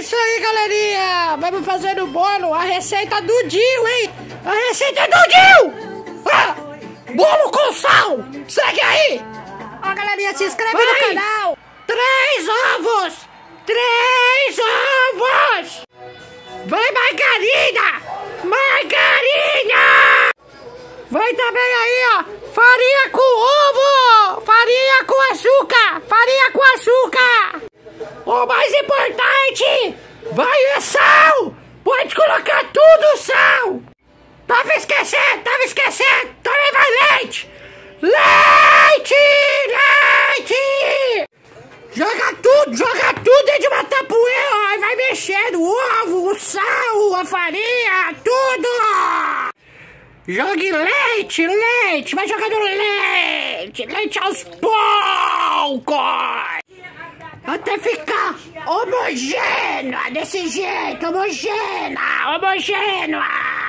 isso aí, galerinha! Vamos fazer o bolo, a receita do Dio, hein? A receita do Dio! Ah, bolo com sal! Segue aí! Ó, galerinha, se inscreve no canal! 3 ovos! 3 ovos! Vai, margarina! Margarina! Vai também aí, ó! Farinha com ovo! Farinha com açúcar! Farinha com açúcar! O mais importante! Vai é sal! Pode colocar tudo sal! Tava esquecendo! Também vai leite! Leite! Leite! Joga tudo dentro de uma tapoeira, ó, e vai mexendo o ovo, o sal, a farinha, tudo! Jogue leite, vai jogando leite aos poucos! Até ficar homogênea, desse jeito, homogênea!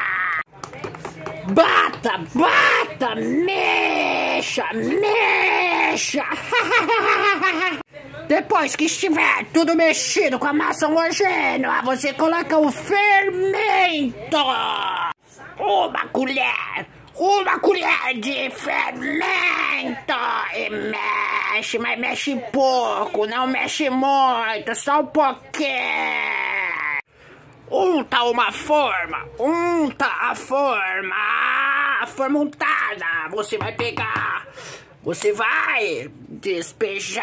Bata, mexa! Depois que estiver tudo mexido com a massa homogênea, você coloca o fermento. Uma colher de fermento. E mexe, mas mexe pouco, não mexe muito, só um pouquinho. Unta a forma untada, você vai pegar, você vai despejar.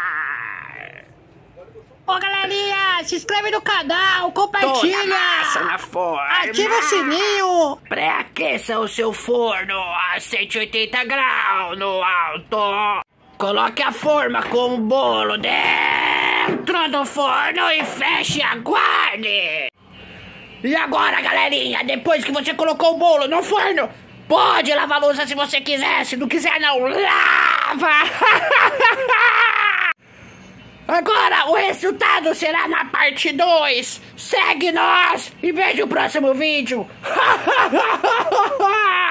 Ô, galerinha, se inscreve no canal, compartilha, toda a massa na forma. Ativa o sininho. Pré-aqueça o seu forno a 180 graus no alto. Coloque a forma com o bolo dentro do forno e feche e aguarde. E agora, galerinha, depois que você colocou o bolo no forno, pode lavar a louça se você quiser, se não quiser não, lava! Agora o resultado será na parte 2. Segue nós e veja o próximo vídeo.